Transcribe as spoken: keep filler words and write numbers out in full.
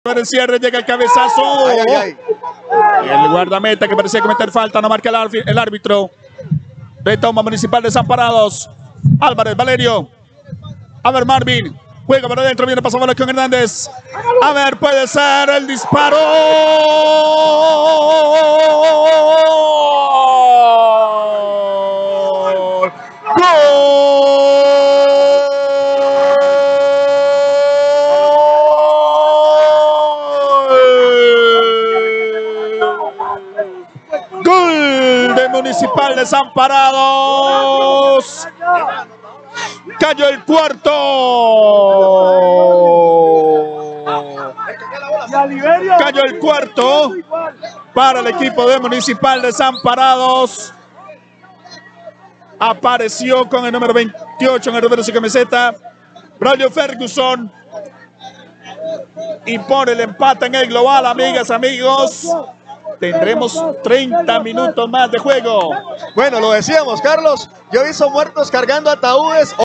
El cierre, llega el cabezazo. Ay, ay, ay. Y el guardameta que parecía cometer falta, no marca el, el árbitro. Retoma Municipal Desamparados. Álvarez, Valerio. A ver, Marvin. Juega para adentro, viene pasando con Hernández. A ver, puede ser el disparo. Gol de Municipal Desamparados. Cayó el cuarto. Cayó el cuarto para el equipo de Municipal Desamparados. Apareció con el número veintiocho en el número de su camiseta, Braulio Ferguson. Y pone el empate en el global, amigas, amigos. Tendremos treinta minutos más de juego. Bueno, lo decíamos, Carlos. Yo hizo muertos cargando ataúdes.